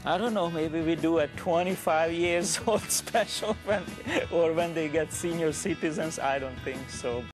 I don't know, maybe we do a 25 years old special or when they get senior citizens. I don't think so.